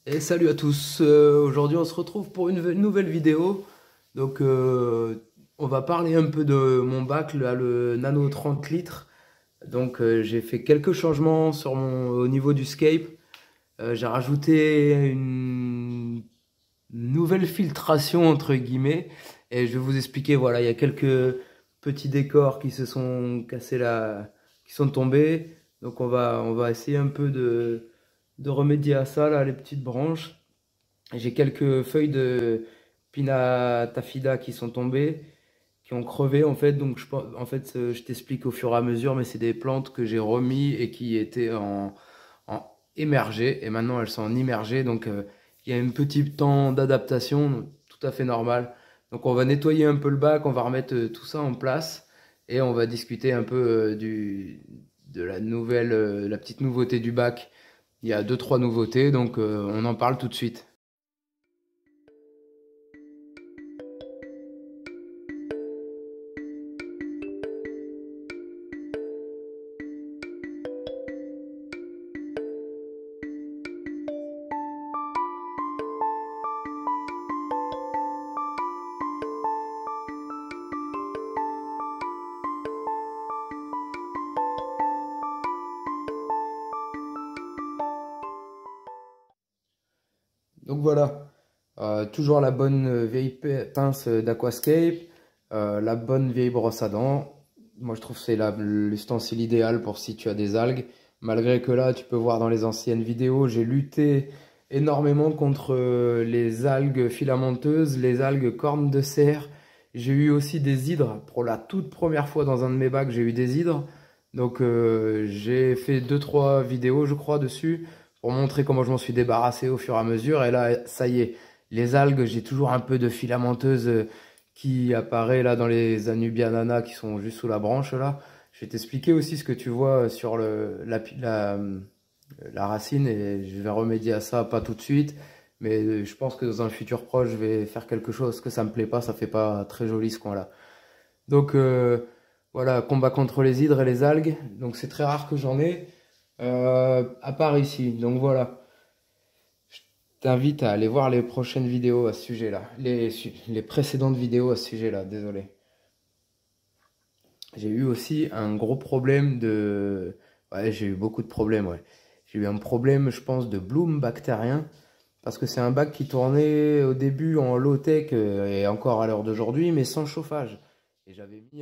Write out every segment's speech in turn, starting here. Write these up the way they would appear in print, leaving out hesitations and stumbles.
Et salut à tous, aujourd'hui on se retrouve pour une nouvelle vidéo. Donc on va parler un peu de mon bac, là, le Nano 30 litres. Donc j'ai fait quelques changements au niveau du scape. J'ai rajouté une nouvelle filtration entre guillemets. Et je vais vous expliquer, voilà, il y a quelques petits décors qui se sont cassés là, qui sont tombés. Donc on va essayer un peu de remédier à ça, là, les petites branches. J'ai quelques feuilles de Pina Tafida qui sont tombées, qui ont crevé en fait. Donc en fait, je t'explique au fur et à mesure, mais c'est des plantes que j'ai remis et qui étaient en émergées et maintenant elles sont en immergées. Donc il y a un petit temps d'adaptation, tout à fait normal. Donc on va nettoyer un peu le bac, on va remettre tout ça en place et on va discuter un peu de la petite nouveauté du bac. Il y a deux, trois nouveautés, donc on en parle tout de suite. Donc voilà, toujours la bonne vieille pince d'Aquascape, la bonne vieille brosse à dents. Moi je trouve que c'est l'ustensile idéal pour si tu as des algues. Malgré que là, tu peux voir dans les anciennes vidéos, j'ai lutté énormément contre les algues filamenteuses, les algues cornes de cerf. J'ai eu aussi des hydres. Pour la toute première fois dans un de mes bacs, j'ai eu des hydres. Donc j'ai fait deux trois vidéos, je crois, dessus pour montrer comment je m'en suis débarrassé au fur et à mesure. Et là, ça y est, les algues, j'ai toujours un peu de filamenteuse qui apparaît là dans les Anubianana qui sont juste sous la branche là. Je vais t'expliquer aussi ce que tu vois sur la racine et je vais remédier à ça, pas tout de suite. Mais je pense que dans un futur proche, je vais faire quelque chose que ça me plaît pas, ça fait pas très joli ce coin-là. Donc voilà, combat contre les hydres et les algues. Donc c'est très rare que j'en ai, à part ici. Donc voilà, je t'invite à aller voir les prochaines vidéos à ce sujet-là. Les précédentes vidéos à ce sujet-là, désolé. J'ai eu aussi un gros problème de... Ouais, j'ai eu beaucoup de problèmes, ouais. J'ai eu un problème, je pense, de bloom bactérien. Parce que c'est un bac qui tournait au début en low-tech et encore à l'heure d'aujourd'hui, mais sans chauffage. Et j'avais mis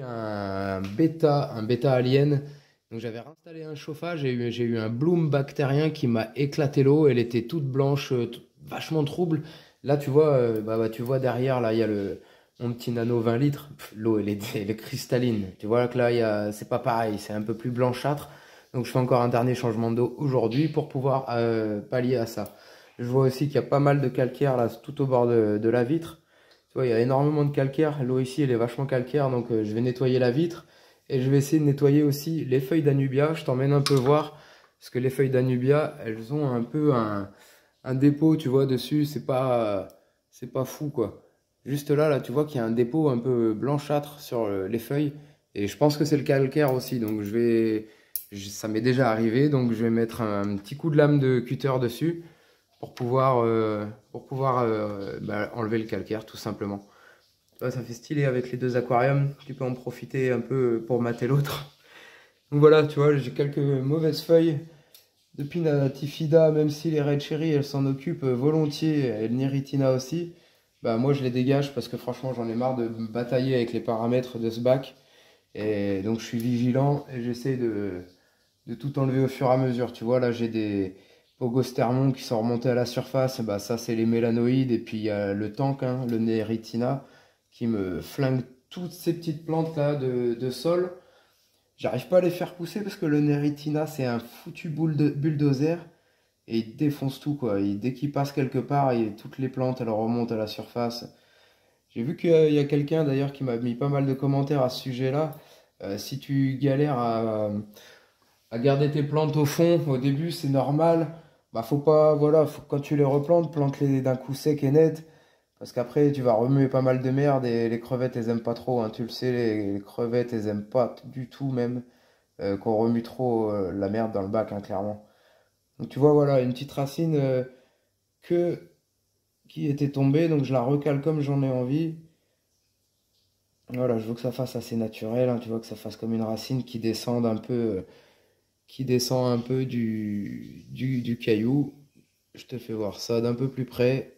un bêta alien. Donc j'avais réinstallé un chauffage et j'ai eu un bloom bactérien qui m'a éclaté l'eau. Elle était toute blanche, vachement trouble. Là, tu vois, tu vois derrière, là, il y a mon petit nano 20 litres. L'eau, elle est cristalline. Tu vois que là, c'est pas pareil, c'est un peu plus blanchâtre. Donc je fais encore un dernier changement d'eau aujourd'hui pour pouvoir pallier à ça. Je vois aussi qu'il y a pas mal de calcaire là tout au bord de la vitre. Tu vois, il y a énormément de calcaire. L'eau ici, elle est vachement calcaire, donc je vais nettoyer la vitre. Et je vais essayer de nettoyer aussi les feuilles d'Anubia. Je t'emmène un peu voir, parce que les feuilles d'Anubia, elles ont un peu un dépôt, tu vois, dessus. C'est pas fou, quoi. Juste là, tu vois qu'il y a un dépôt un peu blanchâtre sur les feuilles. Et je pense que c'est le calcaire aussi, donc ça m'est déjà arrivé, donc je vais mettre un petit coup de lame de cutter dessus pour pouvoir enlever le calcaire tout simplement. Ouais, ça fait stylé avec les deux aquariums, tu peux en profiter un peu pour mater l'autre. Donc voilà, tu vois, j'ai quelques mauvaises feuilles de Pina tifida, même si les Red Cherry elles s'en occupent volontiers, et le Neritina aussi. Bah moi je les dégage parce que franchement j'en ai marre de batailler avec les paramètres de ce bac. Et donc je suis vigilant et j'essaie de tout enlever au fur et à mesure. Tu vois, là, j'ai des pogostermons qui sont remontés à la surface. Bah, ça, c'est les mélanoïdes. Et puis, il y a le tank, hein, le Neritina, qui me flingue toutes ces petites plantes-là de sol. J'arrive pas à les faire pousser parce que le Neritina, c'est un foutu bulldozer. Et il défonce tout, quoi. Dès qu'il passe quelque part, toutes les plantes, elles remontent à la surface. J'ai vu qu'il y a quelqu'un, d'ailleurs, qui m'a mis pas mal de commentaires à ce sujet-là. Si tu galères à garder tes plantes au fond, au début c'est normal. Bah faut pas, voilà, quand tu les replantes, plante-les d'un coup sec et net. Parce qu'après tu vas remuer pas mal de merde et les crevettes elles aiment pas trop, hein. Tu le sais, les crevettes elles aiment pas du tout même qu'on remue trop la merde dans le bac, hein, clairement. Donc tu vois, voilà, une petite racine que qui était tombée, donc je la recale comme j'en ai envie. Voilà, je veux que ça fasse assez naturel, hein, tu vois, que ça fasse comme une racine qui descend un peu du caillou. Je te fais voir ça d'un peu plus près.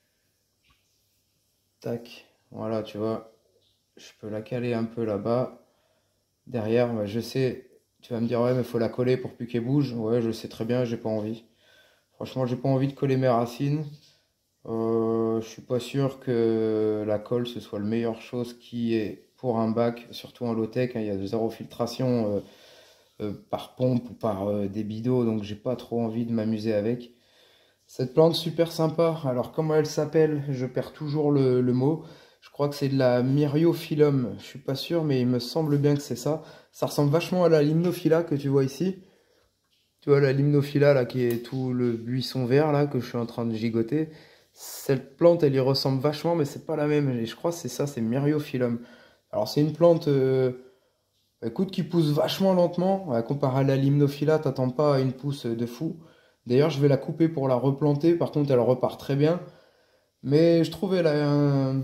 Tac, voilà, tu vois, je peux la caler un peu là-bas. Derrière, bah, je sais, tu vas me dire, ouais, mais il faut la coller pour plus qu'elle bouge. Ouais, je sais très bien, j'ai pas envie. Franchement, j'ai pas envie de coller mes racines. Je suis pas sûr que la colle ce soit la meilleure chose qui est pour un bac, surtout en low-tech, hein, il y a zéro filtration par pompe ou par débit d'eau, donc j'ai pas trop envie de m'amuser avec. Cette plante super sympa, alors comment elle s'appelle? Je perds toujours le mot. Je crois que c'est de la Myriophyllum, je suis pas sûr, mais il me semble bien que c'est ça. Ça ressemble vachement à la Limnophylla que tu vois ici. Tu vois la Limnophylla là qui est tout le buisson vert là que je suis en train de gigoter. Cette plante elle y ressemble vachement mais c'est pas la même. Et je crois que c'est ça, c'est Myriophyllum. Alors c'est une plante écoute qui pousse vachement lentement. Ouais, comparé à la Limnophylla, t'attends pas à une pousse de fou. D'ailleurs je vais la couper pour la replanter. Par contre elle repart très bien. Mais je trouvais elle a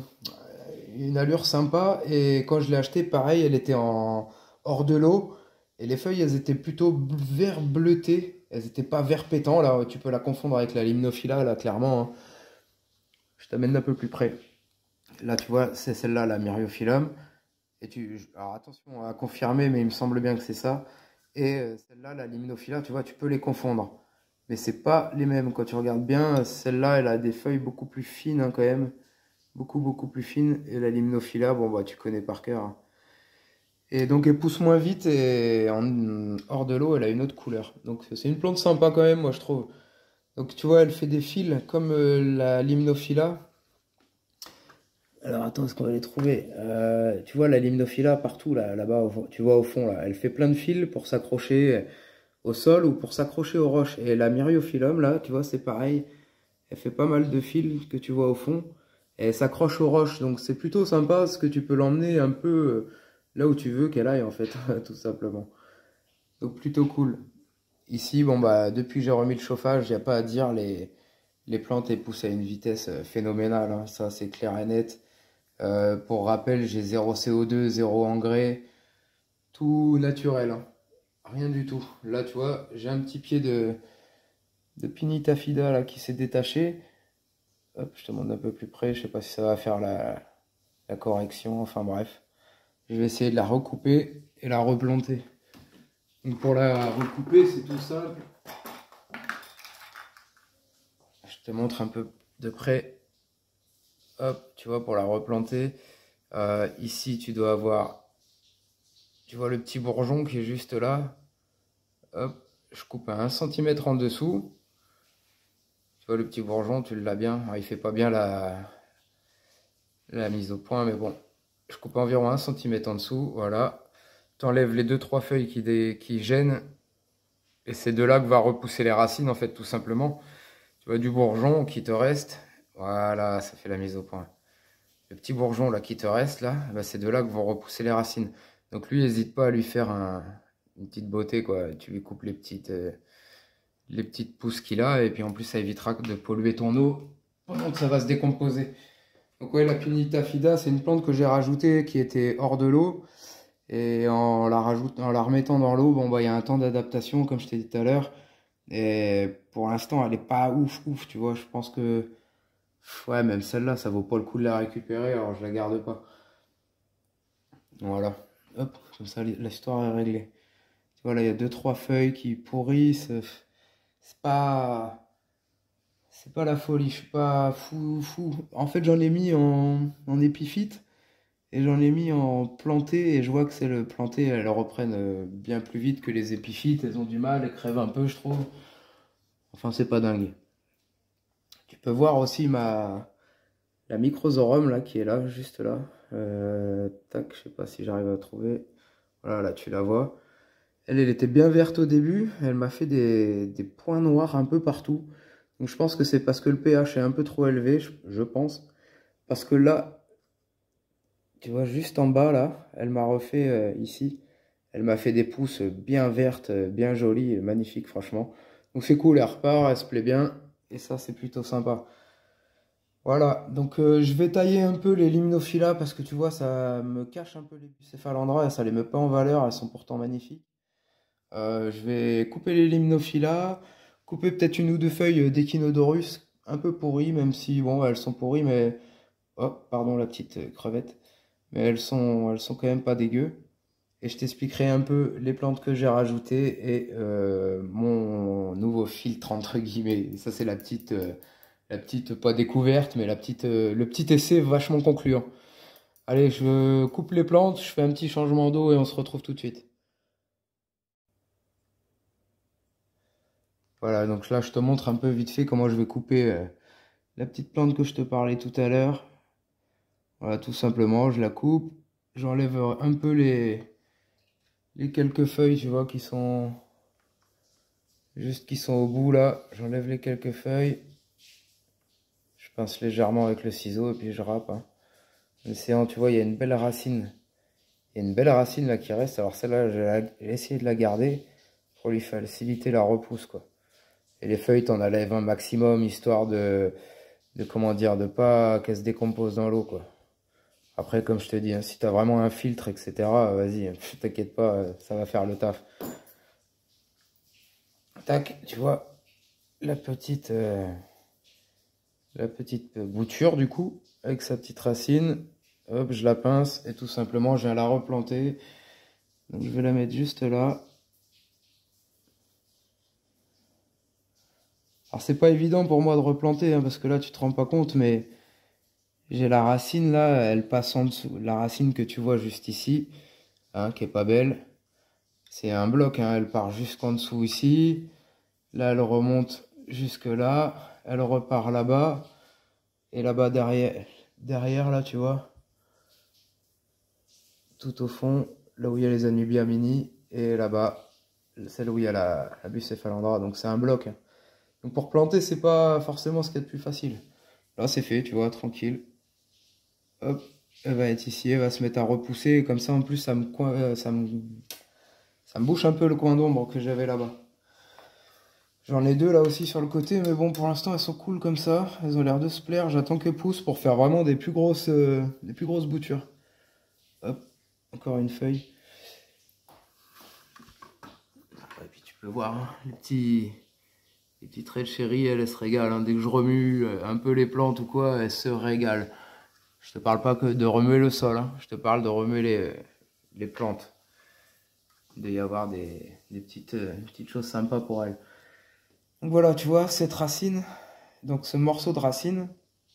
une allure sympa et quand je l'ai achetée pareil elle était en hors de l'eau. Et les feuilles, elles étaient plutôt vert bleuté. Elles étaient pas vert pétant. Là, tu peux la confondre avec la Limnophylla, là, clairement, hein. Je t'amène un peu plus près. Là, tu vois, c'est celle-là, la Myriophyllum. Alors, attention à confirmer, mais il me semble bien que c'est ça. Et celle-là, la Limnophylla, tu vois, tu peux les confondre. Mais c'est pas les mêmes. Quand tu regardes bien, celle-là, elle a des feuilles beaucoup plus fines, hein, quand même. Beaucoup, beaucoup plus fines. Et la Limnophylla, bon, bah, tu connais par cœur, hein. Et donc elle pousse moins vite et hors de l'eau, elle a une autre couleur. Donc c'est une plante sympa quand même, moi je trouve. Donc tu vois, elle fait des fils comme la Limnophylla. Alors attends, est-ce qu'on va les trouver? Tu vois la Limnophylla partout là-bas, tu vois au fond là, elle fait plein de fils pour s'accrocher au sol ou pour s'accrocher aux roches. Et la Myriophyllum là, tu vois, c'est pareil. Elle fait pas mal de fils que tu vois au fond. Et elle s'accroche aux roches, donc c'est plutôt sympa parce que tu peux l'emmener un peu là où tu veux qu'elle aille en fait, tout simplement. Donc plutôt cool. Ici, bon bah depuis que j'ai remis le chauffage, il n'y a pas à dire, les plantes elles poussent à une vitesse phénoménale, hein. Ça c'est clair et net. Pour rappel, j'ai zéro CO2, zéro engrais, tout naturel, hein. Rien du tout. Là tu vois, j'ai un petit pied de Pinitafida là qui s'est détaché. Hop, je te montre un peu plus près, je sais pas si ça va faire la correction, enfin bref. Je vais essayer de la recouper et la replanter. Donc pour la recouper, c'est tout simple. Je te montre un peu de près. Hop, tu vois, pour la replanter. Ici, tu dois avoir, tu vois le petit bourgeon qui est juste là. Hop, je coupe à 1 cm en dessous. Tu vois le petit bourgeon, tu l'as bien. Alors, il fait pas bien la mise au point, mais bon. Je coupe environ 1 cm en dessous, voilà. Tu enlèves les 2-3 feuilles qui gênent. Et c'est de là que va repousser les racines, en fait, tout simplement. Tu vois du bourgeon qui te reste. Voilà, ça fait la mise au point. Le petit bourgeon là qui te reste là, bah, c'est de là que vont repousser les racines. Donc lui, n'hésite pas à lui faire une petite beauté, quoi. Tu lui coupes les petites pousses qu'il a et puis en plus ça évitera de polluer ton eau pendant que ça va se décomposer. Donc ouais, la Pinitafida, c'est une plante que j'ai rajoutée qui était hors de l'eau. Et en la remettant dans l'eau, bon bah il y a un temps d'adaptation comme je t'ai dit tout à l'heure. Et pour l'instant, elle est pas ouf ouf, tu vois. Je pense que ouais, même celle-là, ça vaut pas le coup de la récupérer, alors je la garde pas. Voilà. Hop, comme ça l'histoire est réglée. Tu vois là, il y a 2-3 feuilles qui pourrissent. C'est pas c'est pas la folie, je suis pas fou. En fait, j'en ai mis en épiphyte et j'en ai mis en planté et je vois que c'est le planté, elles reprennent bien plus vite que les épiphytes, elles ont du mal, elles crèvent un peu, je trouve. Enfin, c'est pas dingue. Tu peux voir aussi la Microzorum là qui est là, juste là. Tac, je sais pas si j'arrive à trouver. Voilà, là tu la vois. Elle était bien verte au début. Elle m'a fait des points noirs un peu partout. Donc je pense que c'est parce que le pH est un peu trop élevé, je pense. Parce que là, tu vois, juste en bas là, elle m'a refait ici. Elle m'a fait des pousses bien vertes, bien jolies, magnifiques franchement. Donc c'est cool, elle repart, elle se plaît bien. et ça c'est plutôt sympa. Voilà, donc je vais tailler un peu les limnophilas parce que tu vois, ça me cache un peu les bucéphalandra et ça les met pas en valeur, elles sont pourtant magnifiques. Je vais couper les limnophilas, couper peut-être une ou deux feuilles d'Echinodorus, un peu pourries, même si, bon, elles sont pourries, mais... Oh, pardon la petite crevette. Mais elles sont quand même pas dégueu. Et je t'expliquerai un peu les plantes que j'ai rajoutées et mon nouveau filtre, entre guillemets. Ça, c'est la petite, pas découverte, mais le petit essai vachement concluant. Allez, je coupe les plantes, je fais un petit changement d'eau et on se retrouve tout de suite. Voilà, donc là, je te montre un peu vite fait comment je vais couper la petite plante que je te parlais tout à l'heure. Voilà, tout simplement, je la coupe. J'enlève un peu les quelques feuilles, tu vois, qui sont au bout là. J'enlève les quelques feuilles. Je pince légèrement avec le ciseau et puis je râpe, hein. En essayant, tu vois, il y a une belle racine. Il y a une belle racine là qui reste. Alors celle-là, j'ai essayé de la garder pour lui faciliter la repousse, quoi. Et les feuilles, t'en enlèves un maximum, histoire comment dire, de pas qu'elles se décomposent dans l'eau, quoi. Après, comme je te dis, hein, si t'as vraiment un filtre, etc., vas-y, t'inquiète pas, ça va faire le taf. Tac, tu vois, la petite, bouture, du coup, avec sa petite racine. Hop, je la pince et tout simplement, je viens la replanter. Donc, je vais la mettre juste là. Alors, c'est pas évident pour moi de replanter, hein, parce que là, tu te rends pas compte, mais j'ai la racine là, elle passe en dessous. La racine que tu vois juste ici, hein, qui est pas belle. C'est un bloc, hein, elle part jusqu'en dessous ici. Là, elle remonte jusque là. Elle repart là-bas. Et là-bas derrière là, tu vois, tout au fond, là où il y a les Anubia mini. Et là-bas, celle où il y a la Bucephalandra. Donc c'est un bloc, hein. Donc pour planter, c'est pas forcément ce qu'il y a de plus facile. Là, c'est fait, tu vois, tranquille. Hop, elle va être ici, elle va se mettre à repousser. Et comme ça, en plus, ça me bouche un peu le coin d'ombre que j'avais là-bas. J'en ai deux là aussi sur le côté, mais bon, pour l'instant, elles sont cool comme ça. Elles ont l'air de se plaire. J'attends qu'elles poussent pour faire vraiment des plus grosses boutures. Hop, encore une feuille. Et puis tu peux voir, hein, les petits traits de chéri, elles se régalent, hein. Dès que je remue un peu les plantes ou quoi, elles se régalent. Je te parle pas que de remuer le sol, hein. Je te parle de remuer les plantes. Il doit y avoir des petites choses sympas pour elles. Donc voilà, tu vois, cette racine, donc ce morceau de racine,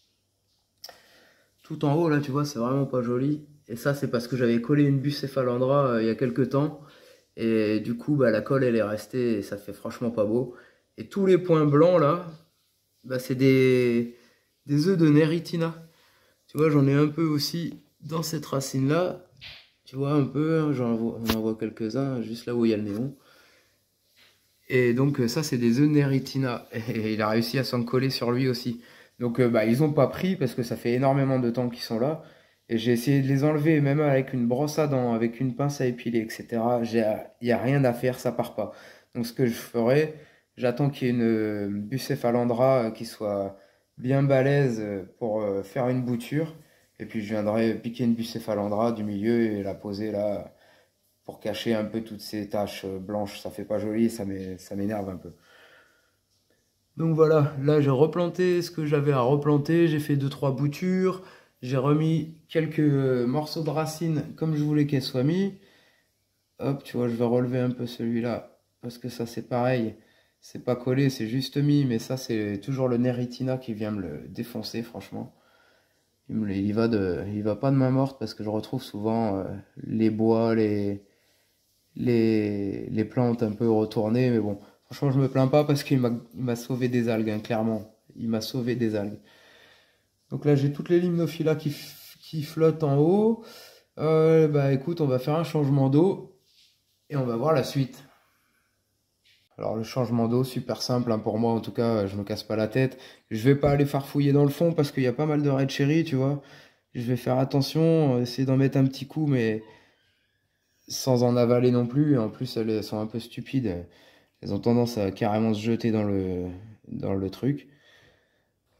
tout en haut là, tu vois, c'est vraiment pas joli. Et ça, c'est parce que j'avais collé une Bucephalandra il y a quelques temps. Et du coup, bah, la colle, elle est restée et ça fait franchement pas beau. Et tous les points blancs là, bah, c'est des œufs de Neritina. Tu vois, j'en ai un peu aussi dans cette racine là. Tu vois un peu, hein, j'en vois quelques-uns, juste là où il y a le néon. Et donc ça, c'est des œufs Neritina. Et il a réussi à s'en coller sur lui aussi. Donc bah, ils n'ont pas pris parce que ça fait énormément de temps qu'ils sont là. Et j'ai essayé de les enlever, même avec une brosse à dents, avec une pince à épiler, etc. Il n'y a rien à faire, ça part pas. Donc ce que je ferai, j'attends qu'il y ait une Bucephalandra qui soit bien balèze pour faire une bouture. Et puis je viendrai piquer une Bucephalandra du milieu et la poser là pour cacher un peu toutes ces taches blanches. Ça fait pas joli, ça m'énerve un peu. Donc voilà, là j'ai replanté ce que j'avais à replanter, j'ai fait 2-3 boutures, j'ai remis quelques morceaux de racines comme je voulais qu'elles soient mis. Hop, tu vois, je vais relever un peu celui-là, parce que ça c'est pareil, c'est pas collé, c'est juste mis, mais ça c'est toujours le Neritina qui vient me le défoncer, franchement. Il va pas de main morte, parce que je retrouve souvent les bois, les plantes un peu retournées, mais bon, franchement, je me plains pas parce qu'il m'a sauvé des algues, hein, clairement. Il m'a sauvé des algues. Donc là, j'ai toutes les limnophilas qui flottent en haut. Bah écoute, on va faire un changement d'eau et on va voir la suite. Alors le changement d'eau, super simple, hein, pour moi en tout cas, je me casse pas la tête. Je vais pas aller farfouiller dans le fond parce qu'il y a pas mal de red cherry, tu vois. Je vais faire attention, essayer d'en mettre un petit coup, mais sans en avaler non plus. Et en plus, elles sont un peu stupides. Elles ont tendance à carrément se jeter dans le truc.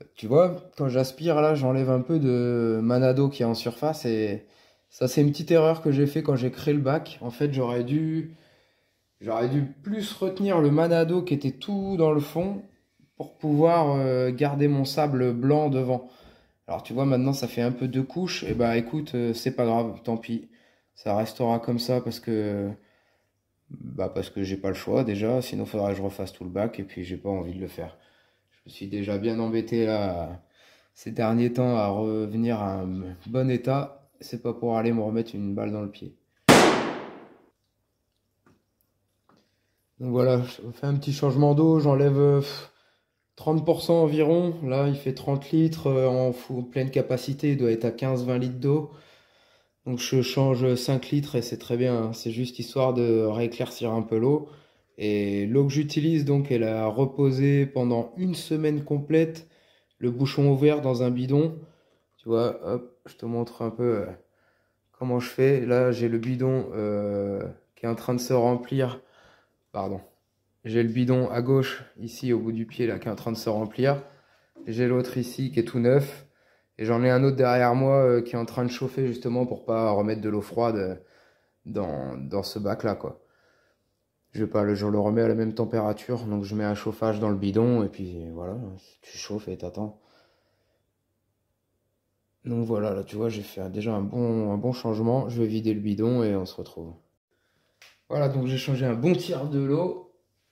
Tu vois, quand j'aspire là, j'enlève un peu de manado qui est en surface et ça c'est une petite erreur que j'ai fait quand j'ai créé le bac. En fait, j'aurais dû plus retenir le manado qui était tout dans le fond pour pouvoir garder mon sable blanc devant. Alors tu vois, maintenant ça fait un peu deux couches, et bah écoute, c'est pas grave, tant pis. Ça restera comme ça parce que j'ai pas le choix déjà, sinon faudrait que je refasse tout le bac et puis j'ai pas envie de le faire. Je me suis déjà bien embêté là ces derniers temps à revenir à un bon état, c'est pas pour aller me remettre une balle dans le pied. Donc voilà, je fais un petit changement d'eau, j'enlève 30% environ. Là, il fait 30 litres pleine capacité, il doit être à 15-20 litres d'eau. Donc je change 5 litres et c'est très bien, hein. C'est juste histoire de rééclaircir un peu l'eau. Et l'eau que j'utilise, donc, elle a reposé pendant une semaine complète, le bouchon ouvert dans un bidon. Tu vois, hop, je te montre un peu comment je fais. Là, j'ai le bidon qui est en train de se remplir. Pardon. J'ai le bidon à gauche, ici au bout du pied, là, qui est en train de se remplir. J'ai l'autre ici qui est tout neuf. Et j'en ai un autre derrière moi qui est en train de chauffer justement pour pas remettre de l'eau froide dans ce bac-là, quoi. Je le remets à la même température, donc je mets un chauffage dans le bidon et puis voilà, tu chauffes et t'attends. Donc voilà, là tu vois, j'ai fait déjà un bon changement. Je vais vider le bidon et on se retrouve. Voilà, donc j'ai changé un bon tiers de l'eau.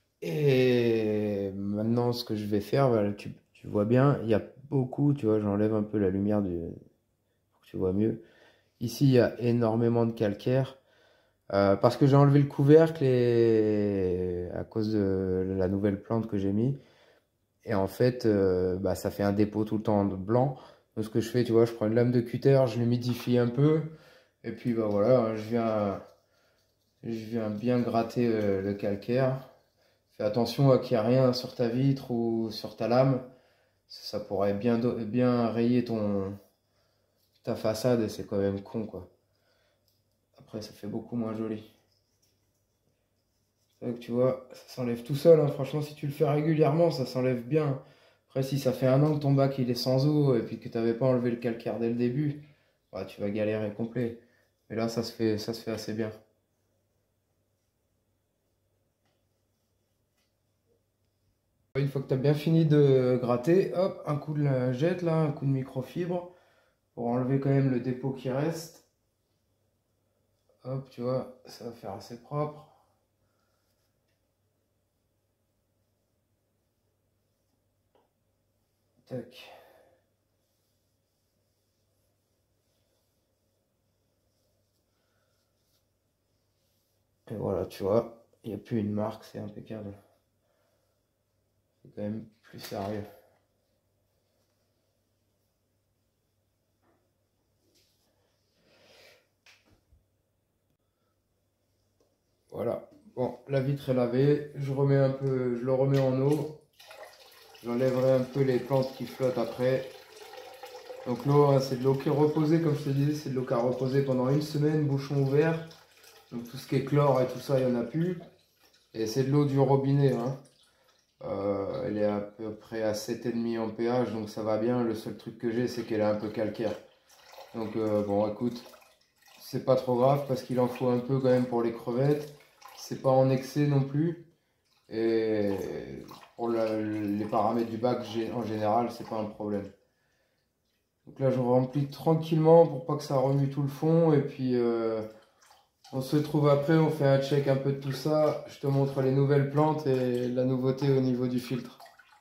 Et maintenant, ce que je vais faire, voilà, tu vois bien, il y a beaucoup, tu vois, j'enlève un peu la lumière pour que tu vois mieux. Ici, il y a énormément de calcaire. Parce que j'ai enlevé le couvercle à cause de la nouvelle plante que j'ai mis. Et en fait, bah, ça fait un dépôt tout le temps de blanc. Donc ce que je fais, tu vois, je prends une lame de cutter, je l'humidifie un peu. Et puis bah voilà, je viens bien gratter le calcaire. Fais attention à qu'il n'y ait rien sur ta vitre ou sur ta lame. Ça pourrait bien rayer ta façade et c'est quand même con, quoi. Après, ça fait beaucoup moins joli. C'est vrai que tu vois, ça s'enlève tout seul, hein. Franchement, si tu le fais régulièrement, ça s'enlève bien. Après, si ça fait un an que ton bac il est sans eau et puis que tu n'avais pas enlevé le calcaire dès le début, bah, tu vas galérer complet. Mais là, ça se fait assez bien. Une fois que tu as bien fini de gratter, hop, un coup de lingette là, un coup de microfibre pour enlever quand même le dépôt qui reste. Hop, tu vois, ça va faire assez propre. Tac. Et voilà, tu vois, il n'y a plus une marque, c'est impeccable. C'est quand même plus sérieux. Voilà. Bon, la vitre est lavée. Je le remets en eau. J'enlèverai un peu les plantes qui flottent après. Donc l'eau, hein, c'est de l'eau qui est reposée, comme je te disais, c'est de l'eau qui a reposé pendant une semaine, bouchon ouvert. Donc tout ce qui est chlore et tout ça, il n'y en a plus. Et c'est de l'eau du robinet, hein. Elle est à peu près à 7,5 en pH, donc ça va bien. Le seul truc que j'ai, c'est qu'elle est un peu calcaire. Donc bon, écoute, c'est pas trop grave parce qu'il en faut un peu quand même pour les crevettes. C'est pas en excès non plus. Et pour les paramètres du bac en général, c'est pas un problème. Donc là, je remplis tranquillement pour pas que ça remue tout le fond. Et puis, on se retrouve après, on fait un check un peu de tout ça. Je te montre les nouvelles plantes et la nouveauté au niveau du filtre.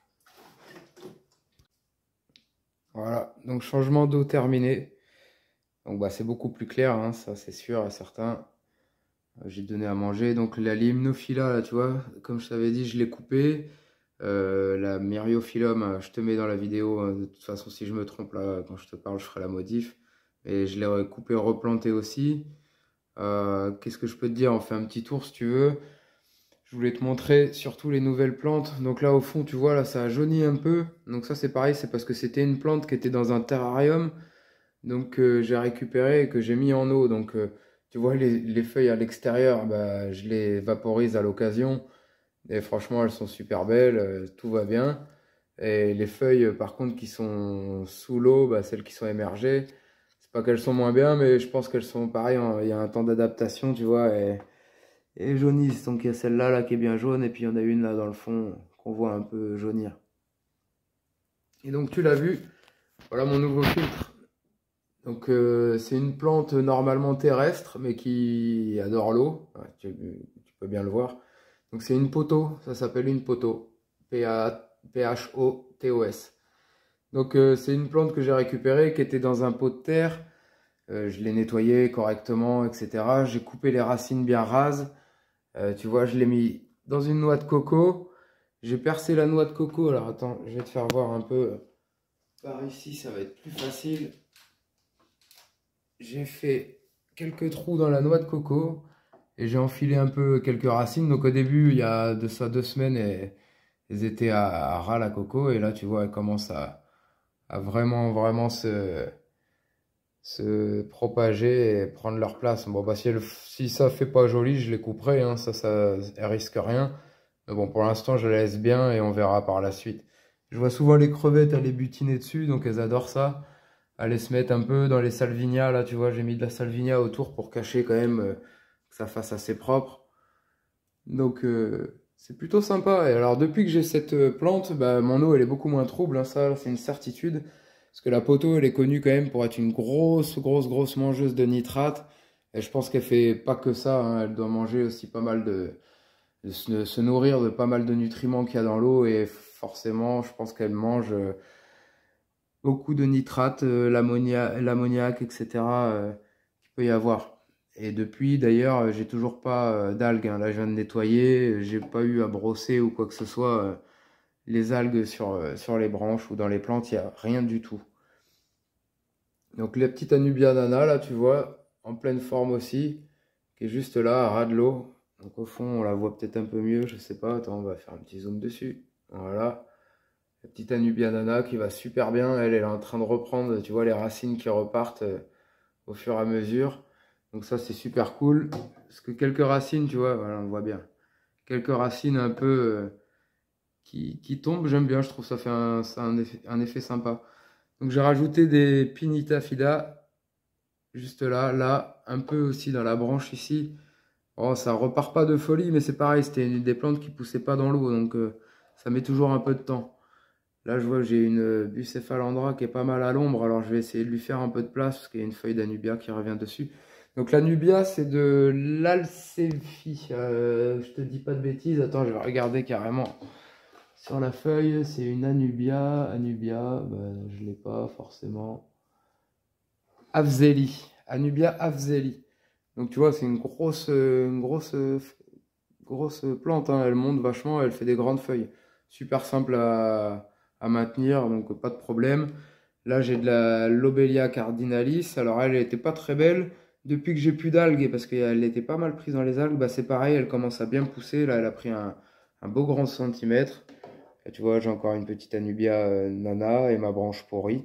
Voilà, donc changement d'eau terminé. Donc bah, c'est beaucoup plus clair, hein, ça c'est sûr et certain. J'ai donné à manger. Donc la limnophila, là, tu vois, comme je t'avais dit, je l'ai coupé. La myriophyllum, je te mets dans la vidéo. De toute façon, si je me trompe là, quand je te parle, je ferai la modif. Et je l'ai coupé, replanté aussi. Qu'est-ce que je peux te dire? On fait un petit tour si tu veux. Je voulais te montrer surtout les nouvelles plantes. Donc là, au fond, tu vois, là, ça a jauni un peu. Donc ça, c'est pareil, c'est parce que c'était une plante qui était dans un terrarium. Donc j'ai récupéré et que j'ai mis en eau. Donc tu vois les feuilles à l'extérieur, bah, je les vaporise à l'occasion. Et franchement, elles sont super belles, tout va bien. Et les feuilles, par contre, qui sont sous l'eau, bah, celles qui sont émergées, c'est pas qu'elles sont moins bien, mais je pense qu'elles sont pareilles, il y a un temps d'adaptation, tu vois, et jaunissent. Donc il y a celle-là là, qui est bien jaune, et puis il y en a une là dans le fond qu'on voit un peu jaunir. Et donc tu l'as vu, voilà mon nouveau filtre. Donc c'est une plante normalement terrestre, mais qui adore l'eau. Ouais, tu peux bien le voir. Donc c'est une pothos, ça s'appelle une pothos. P-H-O-T-O-S. Donc c'est une plante que j'ai récupérée, qui était dans un pot de terre. Je l'ai nettoyée correctement, etc. J'ai coupé les racines bien rases. Tu vois, je l'ai mis dans une noix de coco. J'ai percé la noix de coco. Alors attends, je vais te faire voir un peu. Par ici, ça va être plus facile. J'ai fait quelques trous dans la noix de coco et j'ai enfilé un peu quelques racines. Donc au début, il y a de ça 2 semaines, elles étaient à ras la coco. Et là, tu vois, elles commencent à vraiment se propager et prendre leur place. Bon, bah, si ça fait pas joli, je les couperai, hein, elles risquent rien. Mais bon, pour l'instant, je les laisse bien et on verra par la suite. Je vois souvent les crevettes aller butiner dessus, donc elles adorent ça. Aller se mettre un peu dans les salvinia, là, tu vois, j'ai mis de la salvinia autour pour cacher quand même que ça fasse assez propre. Donc, c'est plutôt sympa. Et alors, depuis que j'ai cette plante, bah, mon eau, elle est beaucoup moins trouble, hein, ça, c'est une certitude. Parce que la poteau, elle est connue quand même pour être une grosse mangeuse de nitrate. Et je pense qu'elle fait pas que ça, hein. Elle doit manger aussi pas mal de se nourrir de pas mal de nutriments qu'il y a dans l'eau. Et forcément, je pense qu'elle mange beaucoup de nitrates, l'ammoniac, etc. Qu'il peut y avoir. Et depuis, d'ailleurs, j'ai toujours pas d'algues, hein. Là, je viens de nettoyer. J'ai pas eu à brosser ou quoi que ce soit. Les algues sur les branches ou dans les plantes, il n'y a rien du tout. Donc la petite Anubia nana, là, tu vois, en pleine forme aussi, qui est juste là, à ras de l'eau. Donc au fond, on la voit peut-être un peu mieux, je sais pas. Attends, on va faire un petit zoom dessus. Voilà. La petite Anubia nana qui va super bien. Elle est en train de reprendre, tu vois, les racines qui repartent au fur et à mesure. Donc ça, c'est super cool. Parce que quelques racines, tu vois, voilà, on voit bien. Quelques racines un peu qui tombent, j'aime bien, je trouve ça fait un effet sympa. Donc j'ai rajouté des Pinitafida juste là, un peu aussi dans la branche ici. Oh, ça repart pas de folie, mais c'est pareil, c'était des plantes qui poussaient pas dans l'eau, donc ça met toujours un peu de temps. Là, je vois que j'ai une Bucephalandra qui est pas mal à l'ombre, alors je vais essayer de lui faire un peu de place, parce qu'il y a une feuille d'Anubia qui revient dessus. Donc l'Anubia, c'est de l'Alcephi. Je te dis pas de bêtises, attends, je vais regarder carrément. Sur la feuille, c'est une Anubia. Anubia, ben, je l'ai pas forcément. Afzeli. Anubia Afzeli. Donc tu vois, c'est grosse plante, hein. Elle monte vachement, elle fait des grandes feuilles. Super simple à maintenir, donc pas de problème. Là, j'ai de la Lobelia cardinalis. Alors elle n'était pas très belle. Depuis que j'ai plus d'algues, parce qu'elle était pas mal prise dans les algues, bah, c'est pareil, elle commence à bien pousser. Là, elle a pris un beau grand centimètre. Et tu vois, j'ai encore une petite Anubia nana et ma branche pourrie.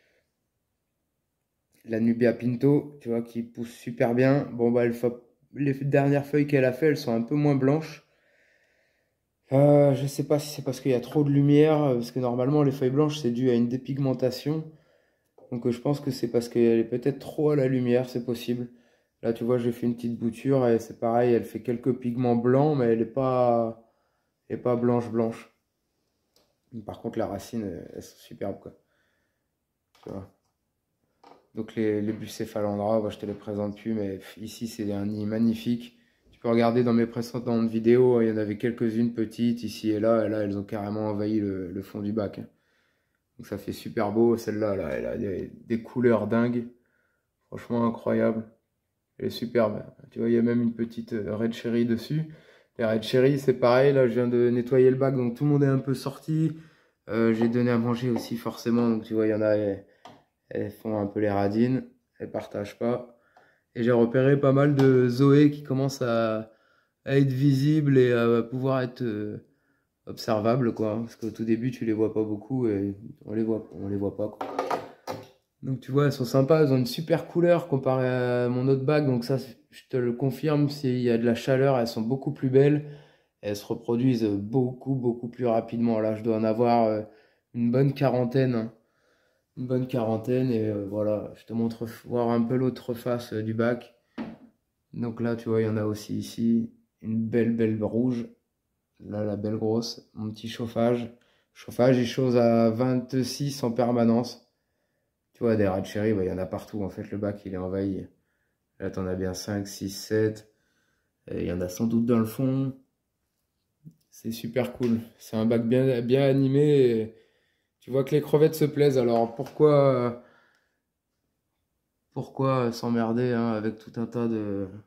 L'Anubia pinto, tu vois, qui pousse super bien. Bon, bah, les dernières feuilles qu'elle a fait, elles sont un peu moins blanches. Je sais pas si c'est parce qu'il y a trop de lumière, parce que normalement, les feuilles blanches, c'est dû à une dépigmentation. Donc, je pense que c'est parce qu'elle est peut-être trop à la lumière, c'est possible. Là, tu vois, j'ai fait une petite bouture et c'est pareil, elle fait quelques pigments blancs, mais elle est pas blanche. Par contre, la racine, elles sont superbes, quoi. Tu vois. Donc les Bucephalandra, bah, je te les présente plus, mais ici c'est un nid magnifique. Tu peux regarder dans mes précédentes vidéos, il y en avait quelques-unes petites ici et là elles ont carrément envahi le fond du bac, hein. Donc ça fait super beau, celle-là, là, elle a des couleurs dingues, franchement incroyable. Elle est superbe. Tu vois, il y a même une petite Red Cherry dessus. Les Red Cherry, c'est pareil, là je viens de nettoyer le bac, donc tout le monde est un peu sorti. J'ai donné à manger aussi forcément, donc tu vois, il y en a... Elles font un peu les radines, elles partagent pas. Et j'ai repéré pas mal de Zoé qui commencent à être visibles et à pouvoir être observables, quoi. Parce qu'au tout début, tu les vois pas beaucoup et on les voit pas, quoi. Donc tu vois, elles sont sympas, elles ont une super couleur comparé à mon autre bague. Donc ça, je te le confirme, s'il y a de la chaleur, elles sont beaucoup plus belles. Elles se reproduisent beaucoup plus rapidement. Là, je dois en avoir une bonne quarantaine, hein. Une bonne quarantaine et voilà, je te montre voir un peu l'autre face du bac. Donc là, tu vois, il y en a aussi ici, une belle rouge. Là, la belle grosse, mon petit chauffage. Chauffage, il chauffe à 26 en permanence. Tu vois, des rats de chéri, bah, il y en a partout. En fait, le bac, il est envahi. Là, t'en as bien 5, 6, 7. Et il y en a sans doute dans le fond. C'est super cool. C'est un bac bien animé. Et tu vois que les crevettes se plaisent. Alors, pourquoi s'emmerder hein, avec tout un tas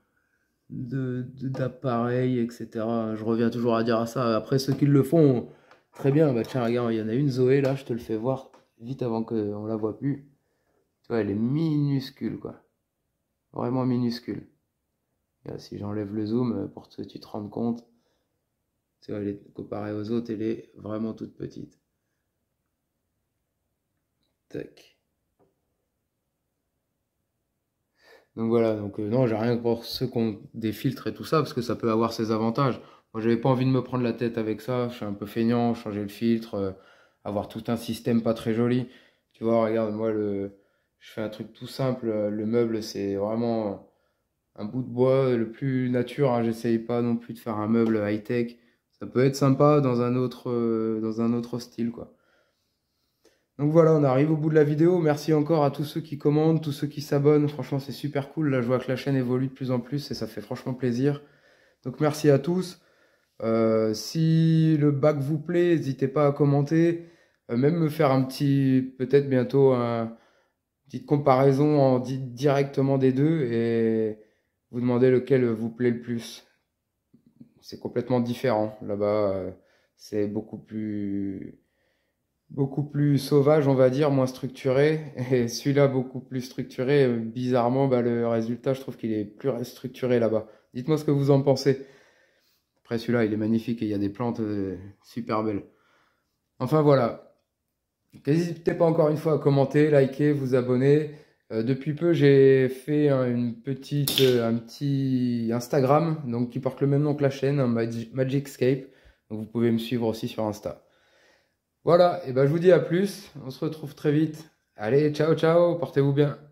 d'appareils, etc. Je reviens toujours à dire à ça. Après, ceux qui le font, très bien. Bah tiens, regarde, il y en a une Zoé, là, je te le fais voir vite avant qu'on la voit plus. Tu vois, elle est minuscule, quoi. Vraiment minuscule. Et là, si j'enlève le zoom, pour que tu te rendes compte, tu vois, comparée aux autres, elle est vraiment toute petite. Tac. Donc voilà, donc non, j'ai rien pour ceux qui ont des filtres et tout ça, parce que ça peut avoir ses avantages. Moi, j'avais pas envie de me prendre la tête avec ça, je suis un peu feignant, changer le filtre, avoir tout un système pas très joli. Tu vois, regarde, moi, je fais un truc tout simple, le meuble, c'est vraiment un bout de bois, le plus nature, hein, j'essaye pas non plus de faire un meuble high-tech. Ça peut être sympa dans un autre style, quoi. Donc voilà, on arrive au bout de la vidéo. Merci encore à tous ceux qui commandent, tous ceux qui s'abonnent. Franchement, c'est super cool. Là, je vois que la chaîne évolue de plus en plus et ça fait franchement plaisir. Donc merci à tous. Si le bac vous plaît, n'hésitez pas à commenter. Même me faire peut-être bientôt, une petite comparaison directement des deux et vous demander lequel vous plaît le plus. C'est complètement différent. Là-bas, c'est beaucoup plus sauvage, on va dire, moins structuré. Et celui-là, beaucoup plus structuré. Bizarrement, bah, le résultat, je trouve qu'il est plus structuré là-bas. Dites-moi ce que vous en pensez. Après, celui-là, il est magnifique et il y a des plantes super belles. Enfin, voilà. N'hésitez pas encore une fois à commenter, liker, vous abonner. Depuis peu, j'ai fait un petit Instagram donc, qui porte le même nom que la chaîne, Magicscape. Donc, vous pouvez me suivre aussi sur Insta. Voilà, et ben je vous dis à plus, on se retrouve très vite. Allez, ciao ciao, portez-vous bien.